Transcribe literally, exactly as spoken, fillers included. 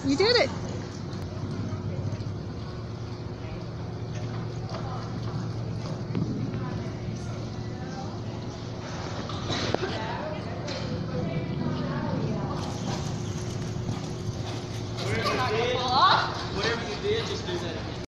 You did it. Whatever you did, just do that again.